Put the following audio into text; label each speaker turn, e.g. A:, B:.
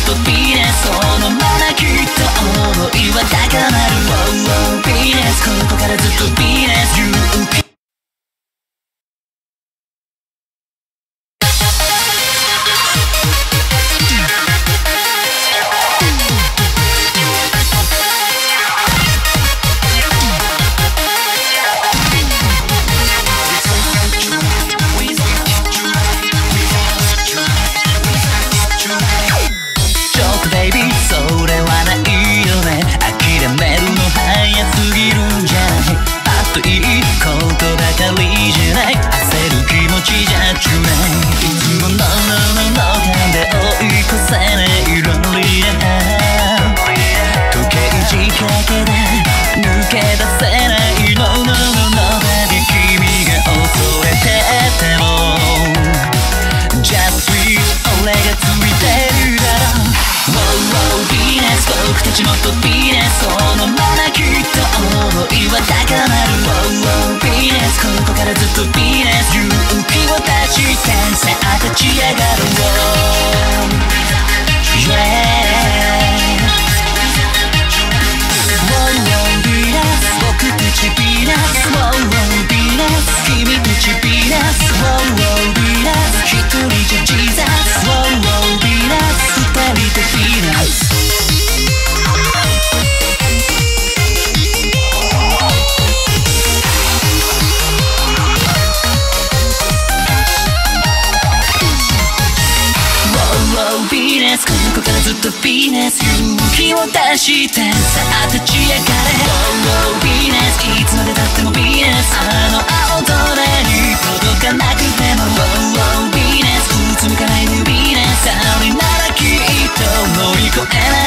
A: とビーネスそのままきっと想いは高まるビーネスここからずっとビーネス勇気もっとビーネスそのままきっと想いは高まるビーネスここからずっとビーネス勇気を出してさあ立ち上がろう Yeah ビーネス僕たちビーネスビーネス君たちビーネスビーネス一人じゃジーザスビーネス二人でビーネスここからずっとビーネス勇気を出してさあ立ち上がれビーネスいつまでたってもビーネスあの青空に届かなくてもビーネスうつむかないでビーネスさあならきっと乗り越えられる